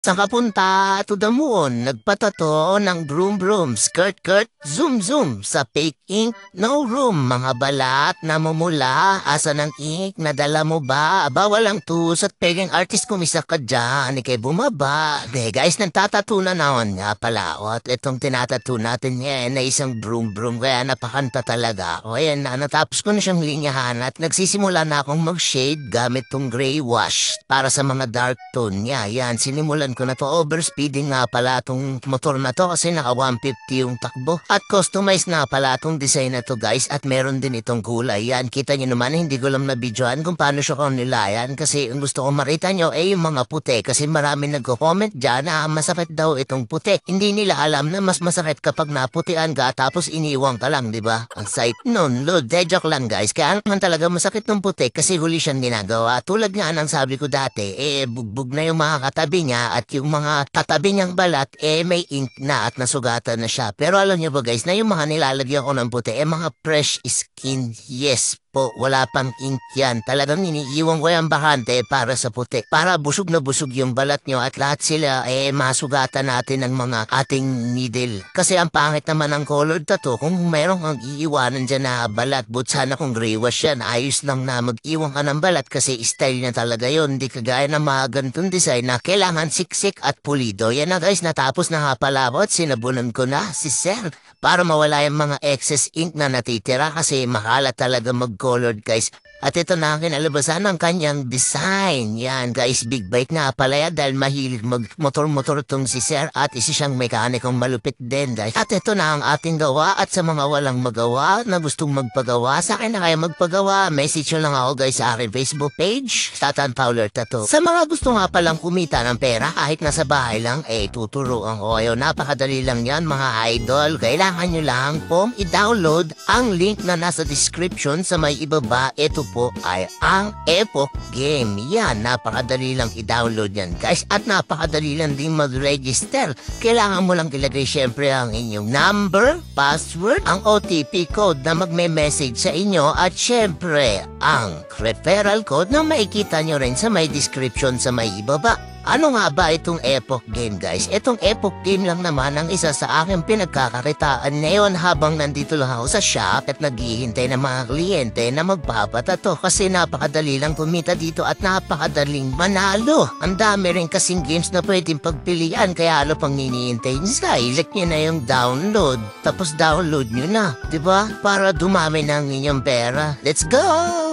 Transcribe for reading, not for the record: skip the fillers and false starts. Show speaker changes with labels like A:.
A: Saan ka punta? To the moon. Nagpatato ng broom broom. Skirt skirt. Zoom zoom. Sa fake ink. No room. Mga balat na mumula. Asa ng ink? Nadala mo ba? Aba walang tus at pegang artist kumisa ka dyan. Ikay bumaba. De guys, nagtatato na naman nga pala. At itong tinatato natin ngayon na isang broom broom. Kaya napakanta talaga. O ayan na. Natapos ko na siyang linyahan at nagsisimula na akong mag-shade gamit tong gray wash para sa mga dark tone niya. Yan, sinimulan ko na to. Overspeeding nga pala tong motor na to kasi naka 150 yung takbo. At customized nga pala tong design na to guys. At meron din itong kulay. Yan, kita nyo naman, hindi ko lang na-videoan kung paano siya nilayan. Kasi ang gusto ko makita nyo ay yung mga puti. Kasi marami nagko-comment dyan na masakit daw itong puti. Hindi nila alam na mas masakit kapag naputian ka tapos iniwang ka lang, di ba? Ang site nun, load, joke lang guys. Kaya naman talaga masakit ng puti kasi huli siyang ginagawa. Tulad nga ng sabi ko dati, bugbog na yung mga katabi niya at yung mga tatabi niyang balat, may ink na at nasugatan na siya. Pero alam niyo ba guys, na yung mga nilalagyan ko ng puti, mga fresh skin, yes po, wala pang ink yan. Talagang iniiwan ko yung bakante para sa puti. Para busog na busog yung balat nyo at lahat sila masugatan natin ng mga ating needle. Kasi ang pangit naman ng colored tattoo kung meron kang iiwanan dyan na balat. But sana kung gray wash yan, ayos lang na mag-iwan ka ng balat kasi style niya talaga yun. Hindi kagaya ng mga ganitong design na kailangan siksik at pulido. Yan na guys, natapos na nga pala ako at sinabunan ko na si Sir para mawala yung mga excess ink na natitira kasi makalat talaga mag-colored guys. At ito na ang kinalabasan ng kanyang design. Yan guys, big bike nga pala yan dahil mahilig mag-motor-motor tong si Sir at isa siyang mekanikong malupit din guys. At ito na ang ating gawa at sa mga walang magawa na gustong magpagawa, sa akin na kaya magpagawa, message nyo lang ako guys sa aking Facebook page, Tatan Fowler Tattoo. Sa mga gusto nga palang kumita ng pera kahit nasa bahay lang, tuturuan ko kayo. Napakadali lang yan mga idol. Kailangan nyo lang pong i-download ang link na nasa description sa may ibaba. Ito po ay ang Epoch Game. Yan, napakadali lang i-download yan guys at napakadali lang din mag-register. Kailangan mo lang ilagay syempre ang inyong number, password, ang OTP code na magme-message sa inyo at syempre ang referral code na makikita nyo rin sa may description sa may ibaba. Ano nga ba itong Epoch Game guys? Itong Epoch Game lang naman ang isa sa aking pinagkakaritaan ngayon habang nandito lang ako sa shop at naghihintay ng mga kliyente na magpapatato kasi napakadali lang kumita dito at napakadaling manalo. Ang dami rin kasing games na pwedeng pagpilian kaya ano pang hinihintay nyo guys? Click nyo na yung download tapos download nyo na, diba? Para dumami ng inyong pera. Let's go!